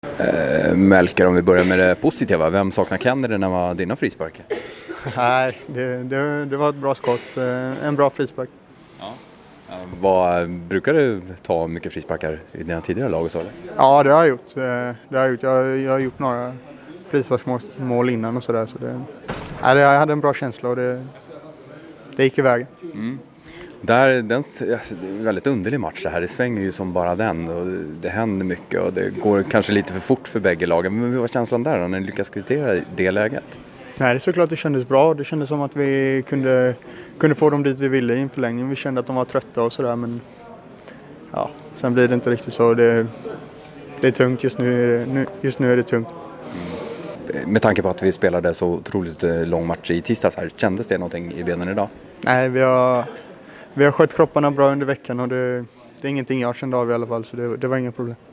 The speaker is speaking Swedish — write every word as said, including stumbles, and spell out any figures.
Eh, Melker, om vi börjar med det positiva. Vem saknar Kennedy när man dina frisparker? Nej, det, det, det var ett bra skott. En bra frispark. Ja. Vad, brukar du ta mycket frisparkar i dina tidigare lag och så? Eller? Ja, det har jag gjort. Det har jag, gjort. Jag, jag har gjort några frisparksmål innan och sådär. Så det, ja, jag hade en bra känsla och det, det gick iväg. Mm. Där, den, alltså, det är en väldigt underlig match det här. Det svänger ju som bara den och det händer mycket och det går kanske lite för fort för bägge lagen. Men vad var känslan där då när ni lyckas kvittera i det läget? Nej, det är såklart det kändes bra. Det kändes som att vi kunde, kunde få dem dit vi ville i en förlängning. Vi kände att de var trötta och sådär, men ja, sen blir det inte riktigt så. Det, det är tungt just nu. nu. Just nu är det tungt. Mm. Med tanke på att vi spelade så otroligt lång match i tisdags här, kändes det någonting i benen idag? Nej, vi har, vi har skött kropparna bra under veckan och det, det är ingenting jag kände av i alla fall, så det, det var inga problem.